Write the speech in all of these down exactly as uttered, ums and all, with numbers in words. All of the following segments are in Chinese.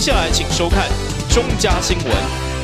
下来请收看中嘉新闻。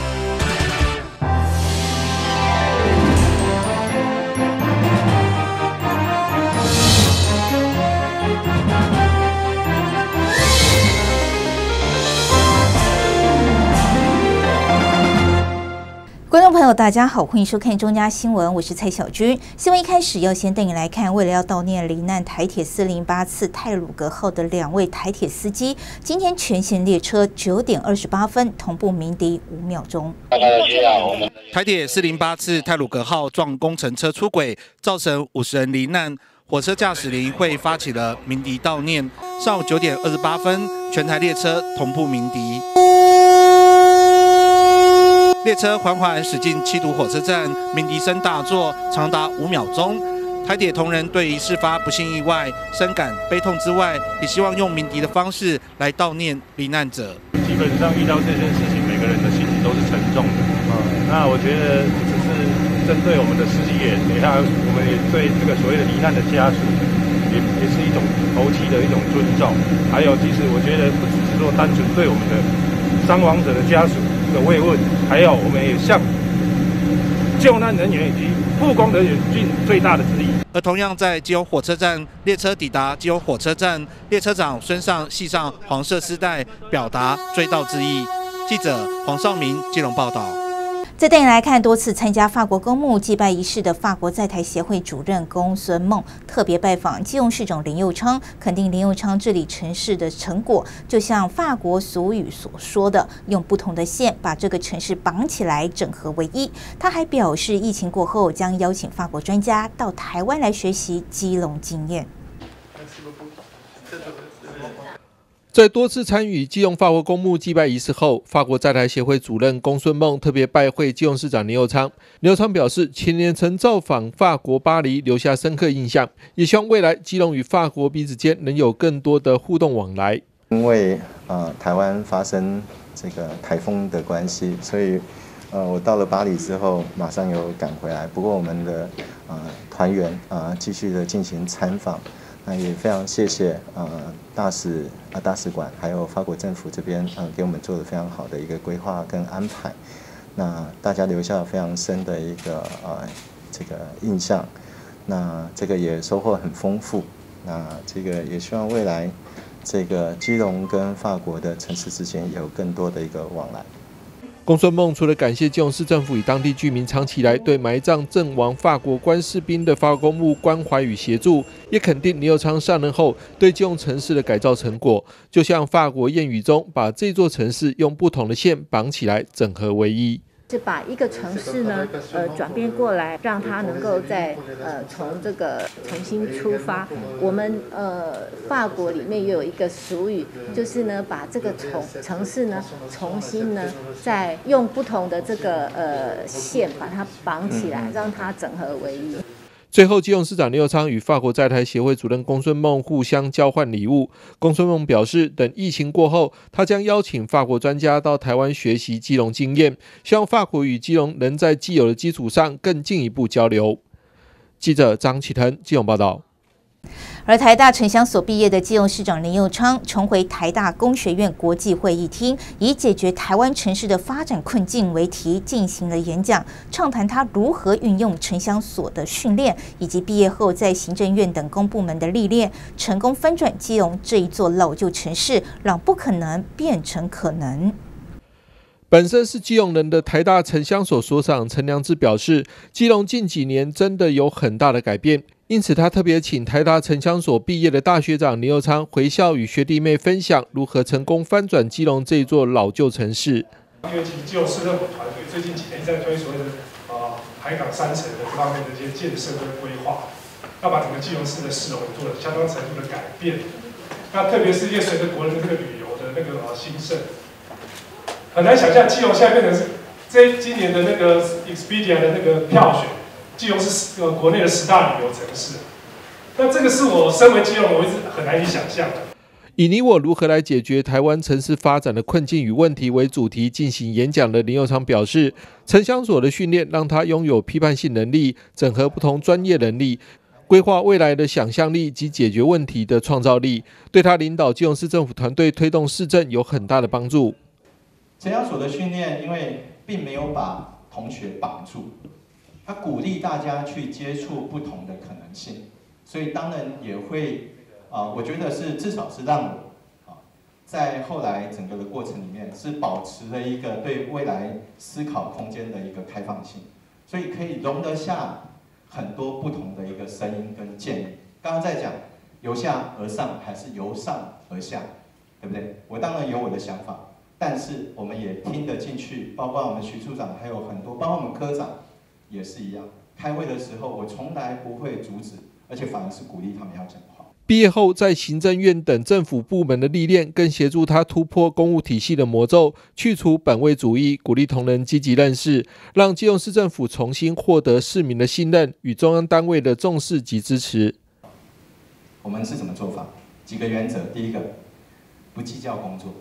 观众朋友，大家好，欢迎收看中嘉新闻，我是蔡小军。新闻一开始要先带你来看，为了要悼念罹难台铁四零八次太鲁阁号的两位台铁司机，今天全线列车九点二十八分同步鸣笛五秒钟。 台铁四零八次太鲁阁号撞工程车出轨，造成五十人罹难。火车驾驶联谊会发起了鸣笛悼念，上午九点二十八分，全台列车同步鸣笛。列车缓缓驶进七堵火车站，鸣笛声大作，长达五秒钟。台铁同仁对于事发不幸意外深感悲痛之外，也希望用鸣笛的方式来悼念罹难者。 基本上遇到这件事情，每个人的心情都是沉重的啊、呃。那我觉得不只是针对我们的司机员，也还有我们也对这个所谓的罹难的家属，也也是一种头七的一种尊重。还有，其实我觉得不只是说单纯对我们的伤亡者的家属的慰问，还有我们也向救难人员以及护工人员尽最大的致意。 而同样在基隆火车站，列车抵达基隆火车站，列车长孙尚系上黄色丝带，表达追悼之意。记者黄少明基隆报道。 再带你来看，多次参加法国公墓祭拜仪式的法国在台协会主任公孙梦特别拜访基隆市长林右昌，肯定林右昌治理城市的成果，就像法国俗语所说的，用不同的线把这个城市绑起来，整合为一。他还表示，疫情过后将邀请法国专家到台湾来学习基隆经验。 在多次参与基隆法国公墓祭拜仪式后，法国在台协会主任公孙梦特别拜会基隆市长林右昌。林右昌表示，前年曾造访法国巴黎，留下深刻印象，也希望未来基隆与法国彼此间能有更多的互动往来。 因为呃台湾发生这个台风的关系，所以呃我到了巴黎之后，马上有赶回来。不过我们的呃团员啊、呃、继续的进行参访。那也非常谢谢呃大使啊大使馆还有法国政府这边呃给我们做的非常好的一个规划跟安排，那大家留下了非常深的一个呃这个印象，那这个也收获很丰富，那这个也希望未来这个基隆跟法国的城市之间有更多的一个往来。 公孙梦除了感谢基隆市政府与当地居民长期以来对埋葬阵亡法国官士兵的法国公墓关怀与协助，也肯定林右昌上任后对基隆城市的改造成果，就像法国谚语中把这座城市用不同的线绑起来，整合为一。 是把一个城市呢，呃，转变过来，让它能够在呃从这个重新出发。我们呃法国里面又有一个俗语，就是呢把这个城城市呢重新呢再用不同的这个呃线把它绑起来，让它整合为一。 最后，基隆市长林右昌与法国在台协会主任公孙梦互相交换礼物。公孙梦表示，等疫情过后，他将邀请法国专家到台湾学习基隆经验，希望法国与基隆能在既有的基础上更进一步交流。记者张启腾基隆报道。 而台大城乡所毕业的基隆市长林右昌重回台大工学院国际会议厅，以解决台湾城市的发展困境为题进行了演讲，畅谈他如何运用城乡所的训练，以及毕业后在行政院等公部门的历练，成功翻转基隆这一座老旧城市，让不可能变成可能。 本身是基隆人的台大城乡所所长陈良志表示，基隆近几年真的有很大的改变，因此他特别请台大城乡所毕业的大学长林右昌回校与学弟妹分享如何成功翻转基隆这一座老旧城市。 因为其实基隆市政府团队最近几年在推所谓的呃海港三层的这方面的一些建设跟规划，要把整个基隆市的市容做了相当程度的改变。那特别是因为随着国人的这个旅游的那个呃兴盛。很难想象基隆现在变成是这今年的那个 Expedia 的那个票选，基隆是呃国内的十大旅游城市。那这个是我身为基隆人，我一直很难以想象的。 以你我如何来解决台湾城市发展的困境与问题为主题进行演讲的林右昌表示，城乡所的训练让他拥有批判性能力，整合不同专业能力， 规划未来的想象力及解决问题的创造力，对他领导基隆市政府团队推动市政有很大的帮助。 城乡所的训练，因为并没有把同学绑住，他鼓励大家去接触不同的可能性，所以当然也会啊、呃，我觉得是至少是让我啊，在后来整个的过程里面是保持了一个对未来思考空间的一个开放性，所以可以容得下很多不同的一个声音跟建议。刚刚在讲由下而上还是由上而下，对不对？我当然有我的想法。但是我们也听得进去，包括我们徐处长，还有很多，包括我们科长，也是一样。开会的时候，我从来不会阻止，而且反而是鼓励他们要讲话。 毕业后，在行政院等政府部门的历练，更协助他突破公务体系的魔咒，去除本位主义，鼓励同仁积极认识，让基隆市政府重新获得市民的信任与中央单位的重视及支持。 我们是怎么做法？几个原则：第一个，不计较工作。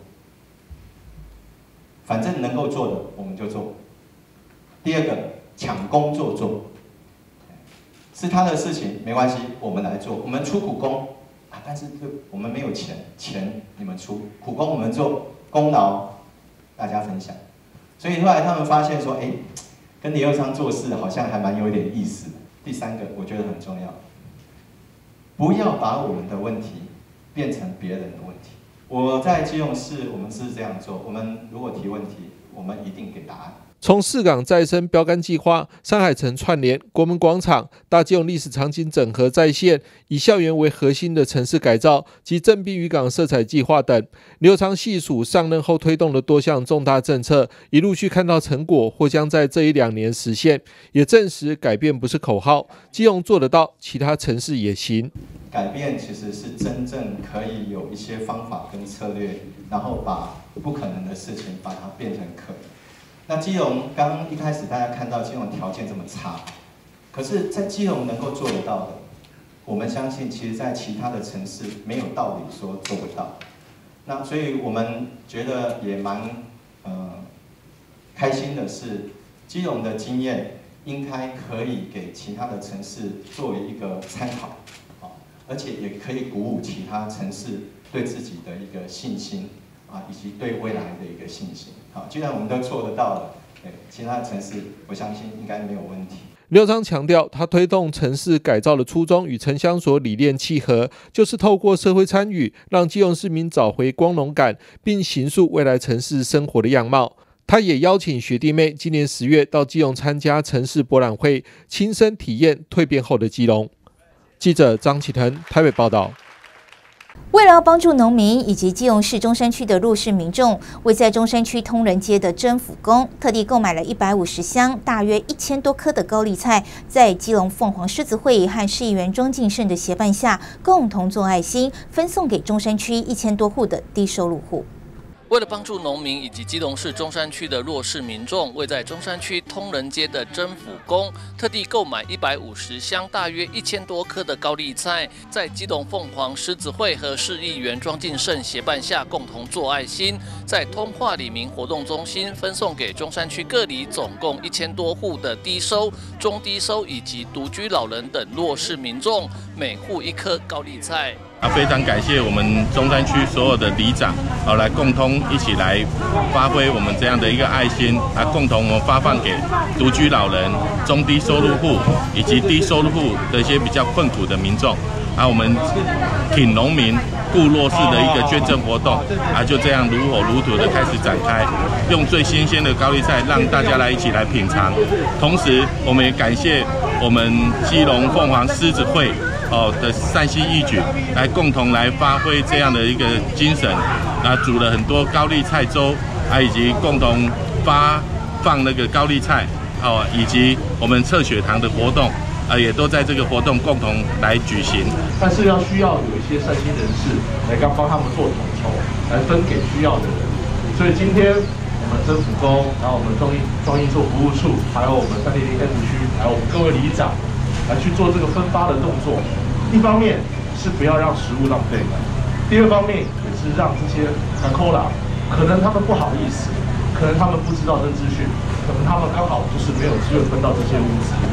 反正能够做的我们就做。第二个，抢工作做，是他的事情没关系，我们来做，我们出苦工啊，但是我们没有钱，钱你们出，苦工我们做，功劳大家分享。所以后来他们发现说，哎，跟李佑昌做事好像还蛮有点意思的。第三个，我觉得很重要，不要把我们的问题变成别人的问题。我在基隆市，我们是这样做。我们如果提问题，我们一定给答案。 从四港再生标杆计划、山海城串联、国门广场、大基隆历史场景整合再现，以校园为核心的城市改造及正滨渔港色彩计划等，李佑昌细数上任后推动的多项重大政策，已陆续看到成果，或将在这一两年实现，也证实改变不是口号，基隆做得到，其他城市也行。 改变其实是真正可以有一些方法跟策略，然后把不可能的事情把它变成可能。那基隆刚刚一开始大家看到基隆条件这么差，可是，在基隆能够做得到的，我们相信，其实在其他的城市没有道理说做不到。那所以我们觉得也蛮呃开心的是，基隆的经验应该可以给其他的城市作为一个参考，啊，而且也可以鼓舞其他城市对自己的一个信心。啊，以及对未来的一个信心。好，既然我们都做得到了，对其他城市，我相信应该没有问题。 李佑昌强调，他推动城市改造的初衷与城乡所理念契合，就是透过社会参与，让基隆市民找回光荣感，并形塑未来城市生活的样貌。他也邀请学弟妹今年十月到基隆参加城市博览会，亲身体验蜕变后的基隆。记者张启腾台北报道。 为了要帮助农民以及基隆市中山区的弱势民众，位在中山区通人街的真府宫特地购买了一百五十箱，大约一千多颗的高丽菜，在基隆凤凰狮子会和市议员庄敬胜的协办下，共同做爱心，分送给中山区一千多户的低收入户。 为了帮助农民以及基隆市中山区的弱势民众，位在中山区通人街的真府宫特地购买一百五十箱，大约一千多颗的高丽菜，在基隆凤凰狮子会和市议员庄敬胜协办下，共同做爱心，在通化里民活动中心分送给中山区各里总共一千多户的低收、中低收以及独居老人等弱势民众，每户一颗高丽菜。 啊，非常感谢我们中山区所有的里长，好、啊、来共同一起来发挥我们这样的一个爱心，啊，共同我们发放给独居老人、中低收入户以及低收入户的一些比较困苦的民众，啊，我们挺农民、顾弱势的一个捐赠活动，啊，就这样如火如荼的开始展开，用最新鲜的高丽菜让大家来一起来品尝，同时我们也感谢我们基隆凤凰狮子会。哦的善心义举，来共同来发挥这样的一个精神，啊，煮了很多高丽菜粥，啊，以及共同发放那个高丽菜，哦，以及我们测血糖的活动，啊，也都在这个活动共同来举行。 但是要需要有一些善心人士来刚帮他们做统筹，来分给需要的人。所以今天我们真府宫，然后我们中义中义做服务处，还有我们三零零 F 区，还有我们各位里长。来去做这个分发的动作，一方面是不要让食物浪费，第二方面也是让这些卡扣啦，可能他们不好意思，可能他们不知道这资讯，可能他们刚好就是没有机会分到这些物资，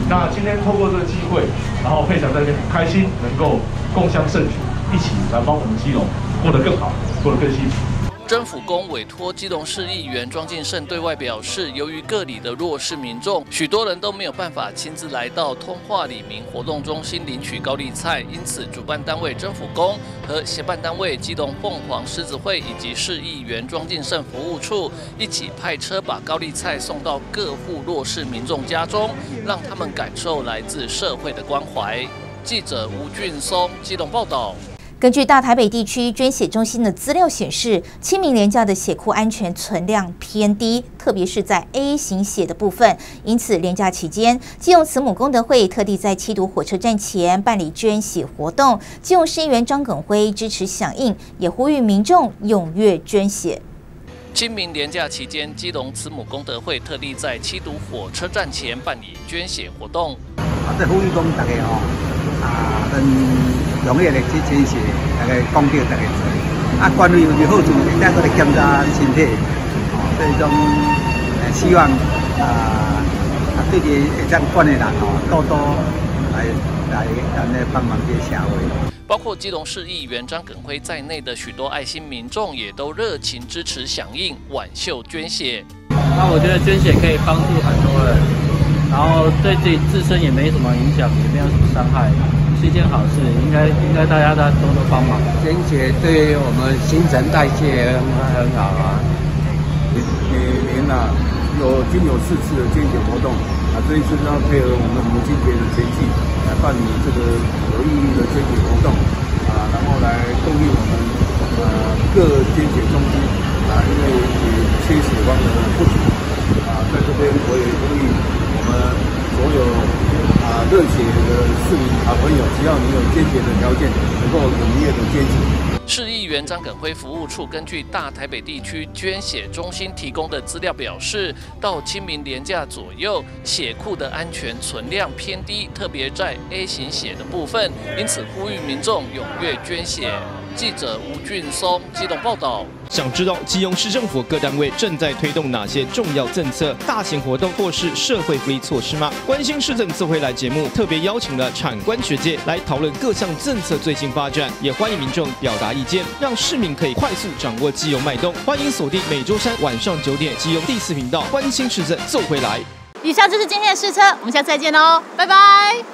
那今天透过这个机会，然后佩祥在这边很开心，能够共襄盛举，一起来帮我们基隆过得更好，过得更幸福。 政府宫委托基隆市议员庄敬胜对外表示，由于各里的弱势民众，许多人都没有办法亲自来到通化里民活动中心领取高丽菜，因此主办单位政府宫和协办单位基隆凤凰狮子会以及市议员庄敬胜服务处一起派车把高丽菜送到各户弱势民众家中，让他们感受来自社会的关怀。记者吴俊松基隆报道。 根据大台北地区捐血中心的资料显示，清明连假的血库安全存量偏低，特别是在 A 型血的部分。因此，连假期间，基隆慈母功德会特地在七堵火车站前办理捐血活动。基隆市议员张耿辉支持响应，也呼吁民众踊跃捐血。 清明连假期间，基隆慈母功德会特地在七堵火车站前办理捐血活动。 啊，即呼吁讲大家吼，啊，嗯。踊跃的去捐血，大家讲到大家做，啊，关于有好处，大家过来检查身体，哦，所以种呃希望啊啊对这会当捐的人哦，多多来来安尼帮忙这社会。 包括基隆市议员张耿辉在内的许多爱心民众也都热情支持响应，挽袖捐血。 那我觉得捐血可以帮助很多人，然后对自己自身也没什么影响，也没有什么伤害。是一件好事，应该应该大家都多多帮忙。 捐血对我们新陈代谢很很好啊。 每每年啊，有均有四次的捐血活动啊，这一次要配合我们母亲节的前夕来办理这个有意义的捐血活动啊，然后来动力我们呃各捐血中心啊，因为也缺血方的不足啊，在这边我也呼吁我们所有。啊，热血的市民好朋友，只要你有捐血的条件，能够踊跃的捐血。 市议员张耿辉服务处根据大台北地区捐血中心提供的资料表示，到清明连假左右，血库的安全存量偏低，特别在 A 型血的部分，因此呼吁民众踊跃捐血。记者吴俊松基隆报道。 想知道基隆市政府各单位正在推动哪些重要政策、大型活动或是社会福利措施吗？关心市政自回来节目特别邀请了产官学界来讨论各项政策最新发展，也欢迎民众表达意见，让市民可以快速掌握基隆脉动。欢迎锁定每周三晚上九点基隆第四频道，关心市政奏回来。 以上就是今天的试车，我们下次再见喽，拜拜。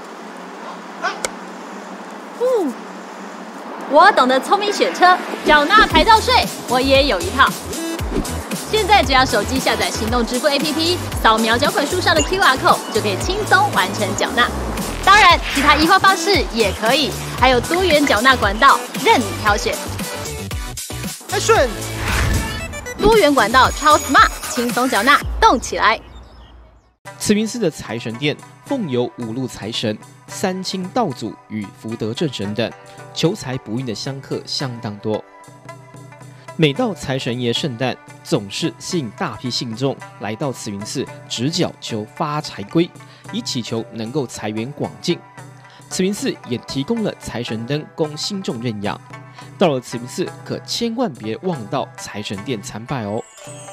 呼。我懂得聪明选车，缴纳牌照税我也有一套。现在只要手机下载行动支付 A P P， 扫描缴款书上的 Q R code 就可以轻松完成缴纳。当然，其他移花方式也可以，还有多元缴纳管道任你挑选。Action！ 多元管道超 smart， 轻松缴纳，动起来！ 慈云寺的财神殿奉有五路财神、三清道祖与福德正神等，求财不孕的香客相当多。每到财神爷圣诞，总是吸引大批信众来到慈云寺直角求发财龟，以祈求能够财源广进。慈云寺也提供了财神灯供信众认养。到了慈云寺，可千万别忘到财神殿参拜哦。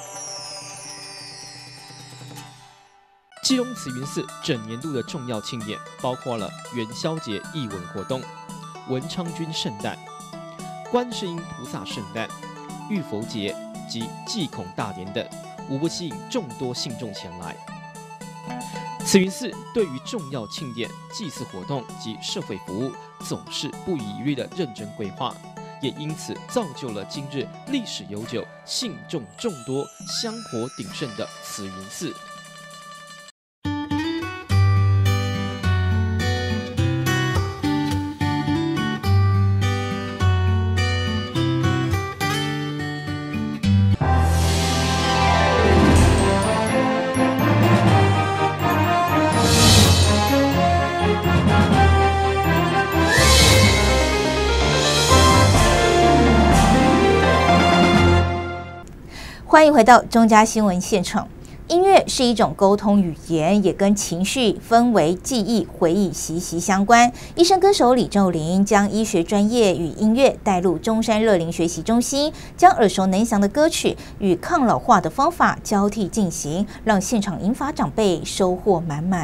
基隆慈云寺整年度的重要庆典包括了元宵节艺文活动、文昌君圣诞、观世音菩萨圣诞、浴佛节及祭孔大典等，无不吸引众多信众前来。慈云寺对于重要庆典、祭祀活动及社会服务，总是不遗余力的认真规划，也因此造就了今日历史悠久、信众众多、香火鼎盛的慈云寺。 欢迎回到中嘉新闻现场。音乐是一种沟通语言，也跟情绪、氛围、记忆、回忆息息相关。医生歌手李咒霖将医学专业与音乐带入中山乐龄学习中心，将耳熟能详的歌曲与抗老化的方法交替进行，让现场银发长辈收获满满。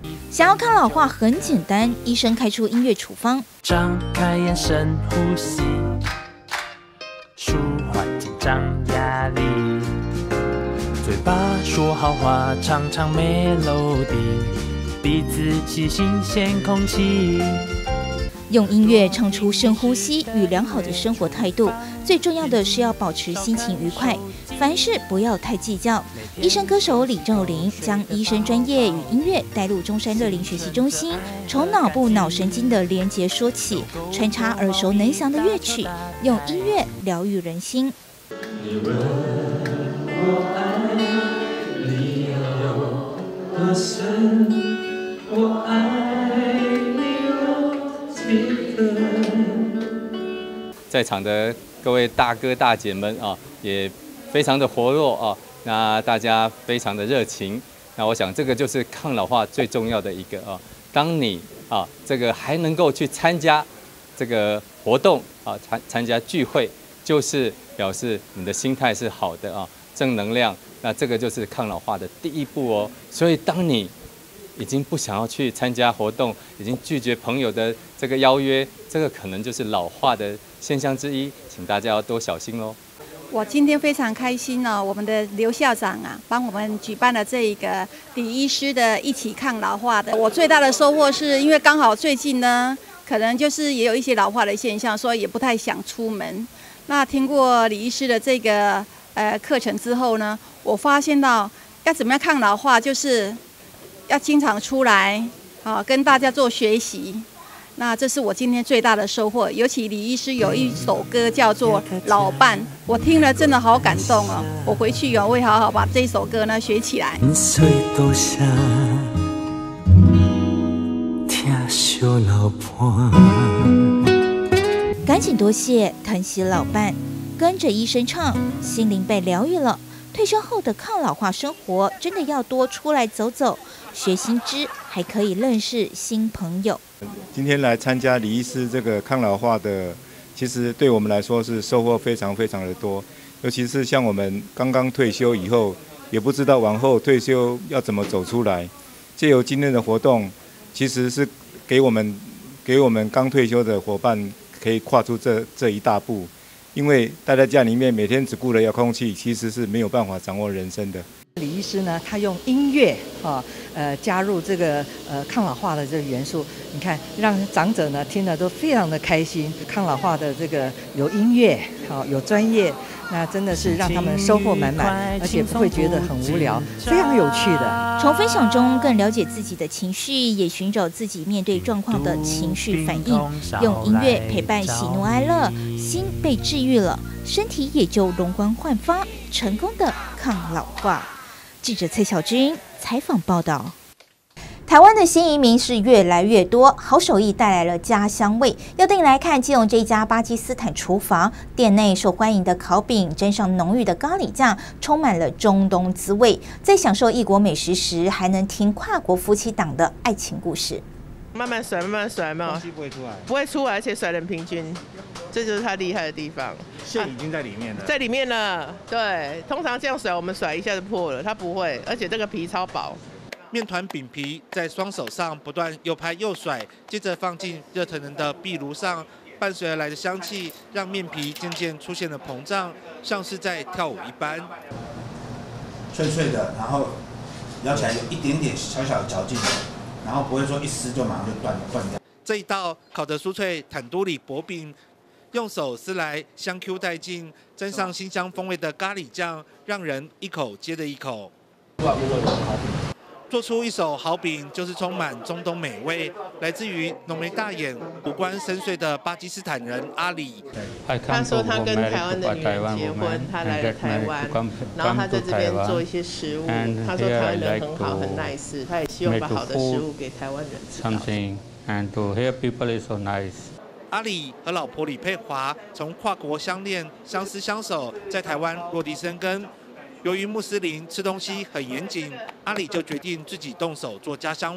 想要抗老化很简单，医生开出音乐处方。 张开眼，深呼吸，舒缓紧张压力。嘴巴说好话，唱唱 melody， 鼻子吸新鲜空气。 用音乐唱出深呼吸与良好的生活态度，最重要的是要保持心情愉快，凡事不要太计较。医生歌手李正霖将医生专业与音乐带入中山乐龄学习中心，从脑部脑神经的连结说起，穿插耳熟能详的乐曲，用音乐疗愈人心。 你问我爱你有多深，我爱你有几分。 在场的各位大哥大姐们啊，也非常的活络啊，那大家非常的热情。那我想这个就是抗老化最重要的一个啊，当你啊这个还能够去参加这个活动啊，参参加聚会，就是表示你的心态是好的啊，正能量。那这个就是抗老化的第一步哦。所以当你已经不想要去参加活动，已经拒绝朋友的这个邀约，这个可能就是老化的现象之一，请大家要多小心喽。 我今天非常开心哦，我们的刘校长啊，帮我们举办了这一个李医师的一起抗老化的。我最大的收获是因为刚好最近呢，可能就是也有一些老化的现象，所以也不太想出门。那听过李医师的这个呃课程之后呢，我发现到要怎么样抗老化，就是要经常出来，啊，跟大家做学习。那这是我今天最大的收获。尤其李医师有一首歌叫做《老伴》，我听了真的好感动哦。我回去哦，会好好把这首歌呢学起来。 多想听小老伴， 赶紧多谢疼惜老伴，跟着医生唱，心灵被疗愈了。退休后的抗老化生活，真的要多出来走走，学新知，还可以认识新朋友。 今天来参加李医师这个抗老化的，其实对我们来说是收获非常非常的多。尤其是像我们刚刚退休以后，也不知道往后退休要怎么走出来。借由今天的活动，其实是给我们给我们刚退休的伙伴可以跨出这这一大步。因为待在家里面，每天只顾着遥控器，其实是没有办法掌握人生的。 李医师呢，他用音乐啊，呃，加入这个呃抗老化的这个元素，你看让长者呢听了都非常的开心。抗老化的这个有音乐，好、有专业，那真的是让他们收获满满，而且不会觉得很无聊，非常有趣的。 从分享中更了解自己的情绪，也寻找自己面对状况的情绪反应，用音乐陪伴喜怒哀乐，心被治愈了，身体也就容光焕发，成功的抗老化。记者蔡小军采访报道。台湾的新移民是越来越多，好手艺带来了家乡味。要带你来看基隆这一家巴基斯坦厨房，店内受欢迎的烤饼沾上浓郁的咖喱酱，充满了中东滋味。在享受异国美食时，还能听跨国夫妻档的爱情故事。 慢慢甩，慢慢甩，没有东西不会出来， 不会出来，而且甩得很平均，这就是它厉害的地方。 馅已经在里面了， 在里面了。对，通常这样甩，我们甩一下就破了，它不会，而且这个皮超薄。 面团饼皮在双手上不断又拍又甩，接着放进热腾腾的壁炉上，伴随而来的香气让面皮渐渐出现了膨胀，像是在跳舞一般。 脆脆的，然后咬起来有一点点小小的嚼劲，然后不会说一撕就马上就断断掉。 这一道烤得酥脆坦都里薄饼，用手撕来香 Q 带劲，沾上新香风味的咖喱酱，让人一口接着一口。做出一手好饼，就是充满中东美味。来自于浓眉大眼、五官深邃的巴基斯坦人阿里。 他说他跟台湾的女人结婚，他来了台湾，然后他在这边做一些食物。他说台湾人很好，很 nice， 他也希望把好的食物给台湾人知道。 And to hear people is so nice. 阿里和老婆李佩华从跨国相恋、相思相守，在台湾落地生根。由于穆斯林吃东西很严谨，阿里就决定自己动手做家乡味。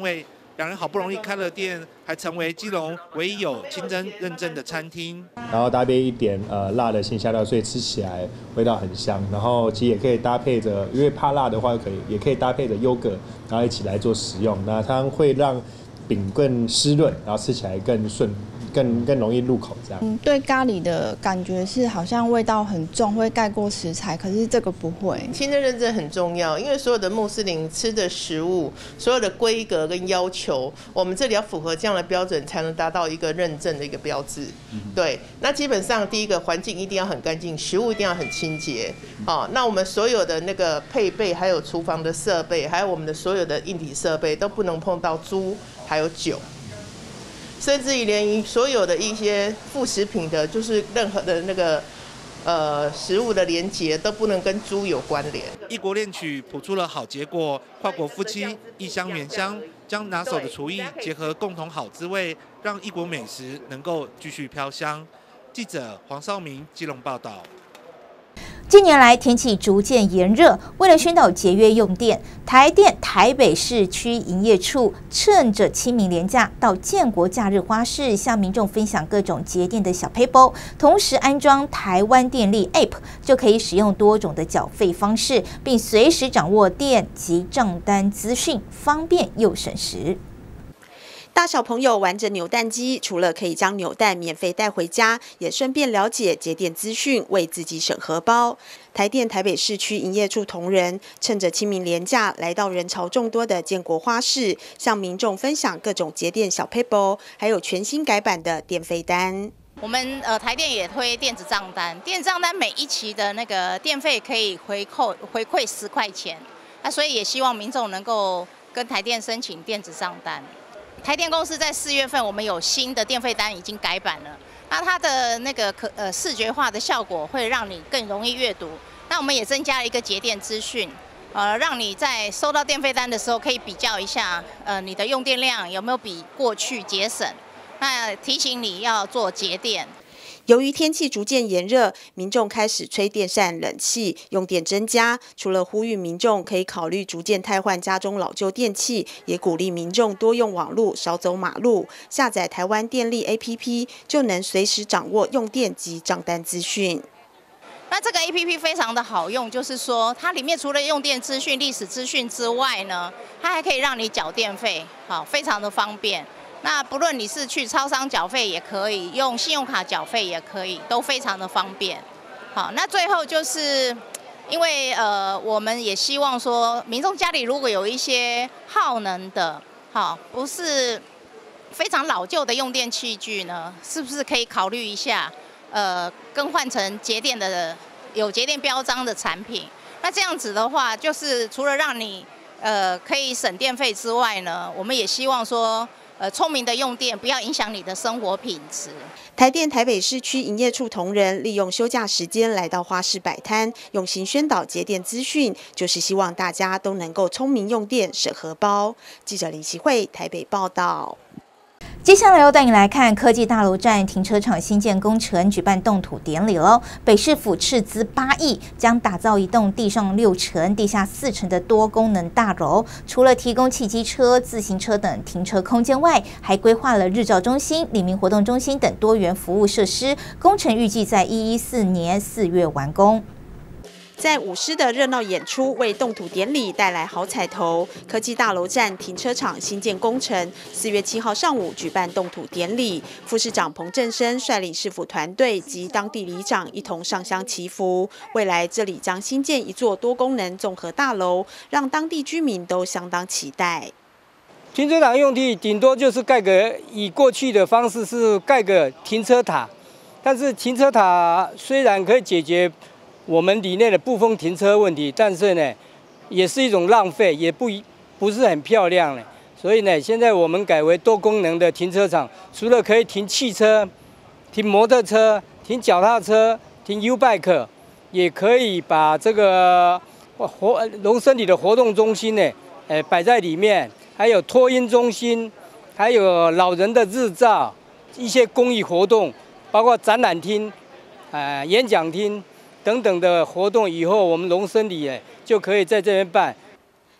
两人好不容易开了店，还成为基隆唯一有清真认证的餐厅。 然后搭配一点呃辣的鲜虾料，所以吃起来味道很香。然后其实也可以搭配着，因为怕辣的话可以也可以搭配着优格，然后一起来做食用。那它会让饼更湿润，然后吃起来更顺。更更容易入口，这样。 嗯，对咖喱的感觉是好像味道很重，会盖过食材，可是这个不会。 清真认证很重要，因为所有的穆斯林吃的食物，所有的规格跟要求，我们这里要符合这样的标准，才能达到一个认证的一个标志。嗯、对，那基本上第一个环境一定要很干净，食物一定要很清洁。好、哦，那我们所有的那个配备，还有厨房的设备，还有我们的所有的硬体设备，都不能碰到猪还有酒。甚至于连所有的一些副食品的，就是任何的那个呃食物的连结都不能跟猪有关联。 异国恋曲谱出了好结果，跨国夫妻异乡原乡，将拿手的厨艺结合共同好滋味，让异国美食能够继续飘香。记者黄少明基隆报道。 近年来天气逐渐炎热，为了宣导节约用电，台电台北市区营业处趁着清明连假到建国假日花市，向民众分享各种节电的小撇步，同时安装台湾电力 App， 就可以使用多种的缴费方式，并随时掌握电及账单资讯，方便又省时。 大小朋友玩着扭蛋机，除了可以将扭蛋免费带回家，也顺便了解节电资讯，为自己省荷包。台电台北市区营业处同仁趁着清明连假，来到人潮众多的建国花市，向民众分享各种节电小撇步，还有全新改版的电费单。 我们呃台电也推电子账单，电子账单每一期的那个电费可以回扣回馈十块钱，那所以也希望民众能够跟台电申请电子账单。台电公司在四月份，我们有新的电费单已经改版了，那它的那个可呃视觉化的效果会让你更容易阅读。那我们也增加了一个节电资讯，呃，让你在收到电费单的时候可以比较一下，呃，你的用电量有没有比过去节省，那提醒你要做节电。 由于天气逐渐炎热，民众开始吹电扇、冷气，用电增加。除了呼吁民众可以考虑逐渐汰换家中老旧电器，也鼓励民众多用网络，少走马路。下载台湾电力 A P P 就能随时掌握用电及账单资讯。 那这个 A P P 非常的好用，就是说它里面除了用电资讯、历史资讯之外呢，它还可以让你缴电费，好，非常的方便。那不论你是去超商缴费也可以，用信用卡缴费也可以，都非常的方便。好，那最后就是因为呃，我们也希望说，民众家里如果有一些耗能的，好，不是非常老旧的用电器具呢，是不是可以考虑一下，呃，更换成节电的有节电标章的产品？那这样子的话，就是除了让你呃可以省电费之外呢，我们也希望说。呃，聪明的用电不要影响你的生活品质。 台电台北市区营业处同仁利用休假时间来到花市摆摊，用心宣导节电资讯，就是希望大家都能够聪明用电，省荷包。记者林琪慧台北报道。 接下来要带你来看科技大楼站停车场新建工程举办动土典礼喽。北市府斥资八亿，将打造一栋地上六层、地下四层的多功能大楼。除了提供汽机车、自行车等停车空间外，还规划了日照中心、里民活动中心等多元服务设施。工程预计在一一四年四月完工。 在舞狮的热闹演出为动土典礼带来好彩头。科技大楼站停车场新建工程，四月七号上午举办动土典礼，副市长彭振声率领市府团队及当地里长一同上香祈福。未来这里将新建一座多功能综合大楼，让当地居民都相当期待。 停车场用地顶多就是盖个，以过去的方式是盖个停车塔，但是停车塔虽然可以解决我们里内的不封停车问题，但是呢，也是一种浪费，也不不是很漂亮呢。所以呢，现在我们改为多功能的停车场，除了可以停汽车、停摩托车、停脚踏车、停 U-Bike， 也可以把这个活农森里的活动中心呢，呃，摆在里面，还有托婴中心，还有老人的日照，一些公益活动，包括展览厅、呃，演讲厅。等等的活动，以后我们农森里就可以在这边办。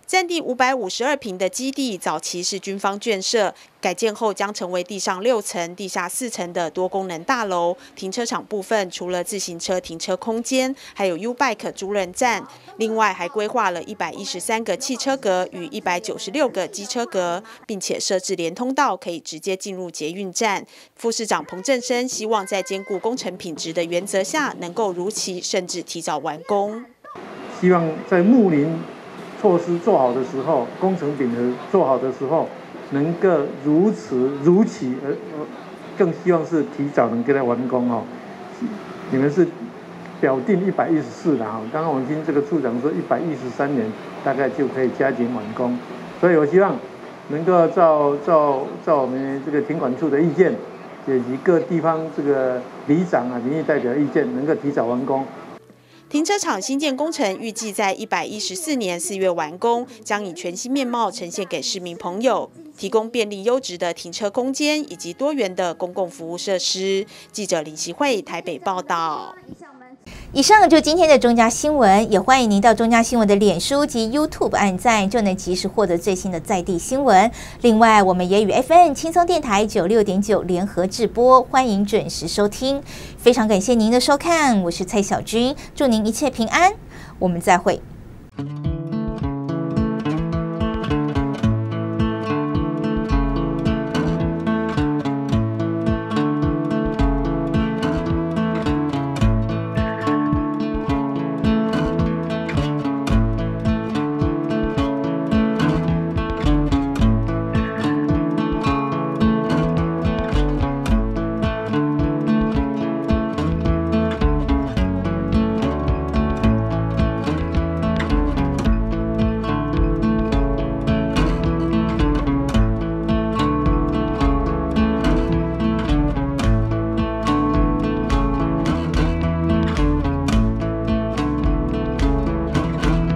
占地五百五十二坪的基地，早期是军方眷舍，改建后将成为地上六层、地下四层的多功能大楼。停车场部分除了自行车停车空间，还有 U-Bike 租赁站，另外还规划了一百一十三个汽车格与一百九十六个机车格，并且设置连通道，可以直接进入捷运站。副市长彭振声希望在兼顾工程品质的原则下，能够如期甚至提早完工。 希望在睦邻措施做好的时候，工程品质做好的时候，能够如此如期，而更希望是提早能够来完工哦。你们是表定一百一十四的哈，刚刚我们听这个处长说一百一十三年大概就可以加紧完工，所以我希望能够照照照我们这个停管处的意见，以及各地方这个里长啊、民意代表意见，能够提早完工。 停车场新建工程预计在一百一十四年四月完工，将以全新面貌呈现给市民朋友，提供便利优质的停车空间以及多元的公共服务设施。记者林希慧台北报道。 以上就今天的中嘉新闻，也欢迎您到中嘉新闻的脸书及 YouTube 按赞，就能及时获得最新的在地新闻。另外，我们也与 F M 轻松电台九六点九联合制播，欢迎准时收听。非常感谢您的收看，我是蔡小军，祝您一切平安，我们再会。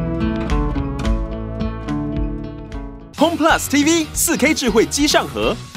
Home Plus T V 四 K 智慧机上盒，